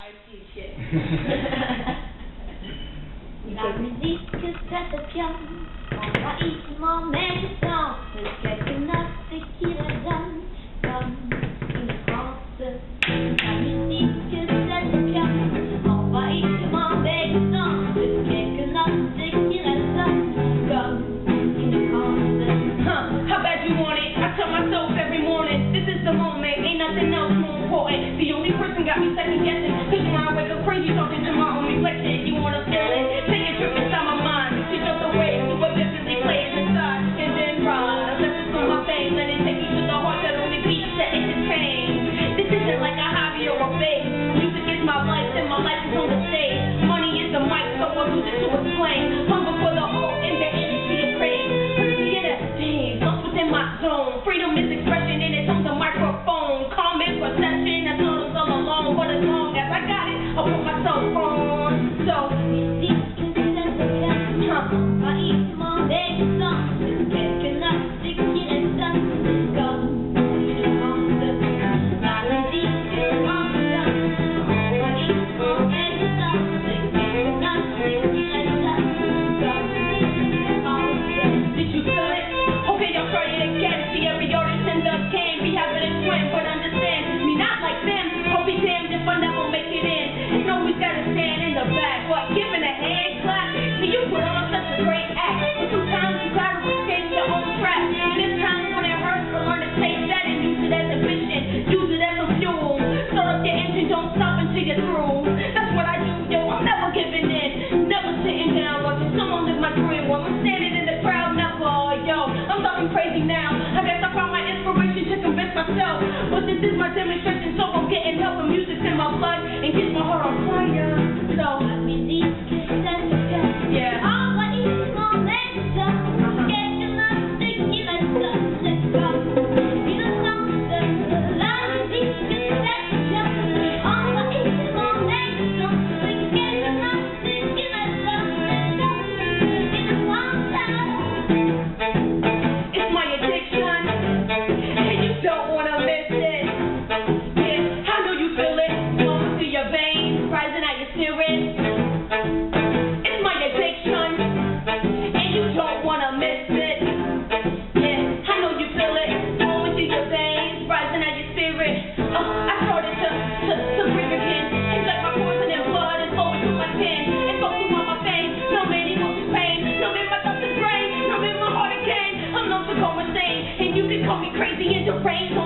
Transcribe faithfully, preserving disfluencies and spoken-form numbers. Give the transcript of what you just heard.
La musique cette piano envahit mon médecin, le quelques notes qui résonnent comme une transe. La musique cette piano envahit mon médecin, le quelques notes qui résonnent comme une transe. Huh, how bad you want it? I tell myself every morning, this is the moment, ain't nothing else more important. The only person got me second guessing, cause when I wake up crazy talking to my own reflection. You wanna feel it? Take a trip inside my mind. You just away, but vividly playing inside, and then ride. Listen to my pain, let it take you to the heart that only beats to entertain. This isn't like a hobby or a phase. Music is my life, and my life is on the stage. Money is the mic, so I use it to explain. Hunger for the whole and the energy of praise. Pussy in a pain, lost within my zone. Freedom is expression, and it's on the microphone. Calm in perception, I thought it was all alone. But as long as I got it, I'll put myself on. So, musique cette piano envahit mon médecin, le quelques notes qui résonnent comme une transe. La musique envahit mon médecin, le quelques notes qui résonnent comme une transe. Did you feel it? Okay, y'all try it again. See, every artist in the game be having a twin, but understand me not like them. I'll be damned if I never make it in. And always gotta stand in the back, what giving a hand clap? See, you put on such a great act, but sometimes you gotta escape your own trap. And there's times when it hurts to learn to take that and use it as a mission, use it as a fuel. Start up your engine, don't stop until you're through. That's what I do, yo. I'm never giving in, never sitting down, watching someone live my dream while I'm standing in the crowd. Never, yo. I'm talking crazy now. I guess I found my inspiration to convince myself, but this is my demonstration, so I'm getting help. The music's in my blood and gets my heart on fire. So, la musique cette piano yeah. envahit mon médecin, quelques notes qui résonnent comme une transe. La musique cette piano envahit mon médecin, quelques notes qui résonnent comme une transe. It's my addiction, and you don't wanna miss it. Yeah, I know you feel it, flowing through your veins, rising out your spirit. It's my addiction, and you don't wanna miss it. Yeah, I know you feel it, flowing through your veins, rising out your spirit. Uh, I started to, to, to breathe again. It's like my poison and blood is flowing through my skin. It's all through my veins, numbing emotions, pain, numbing my thoughts and brain, numbing my heart again. I'm known to go insane, and you can call me crazy and deranged.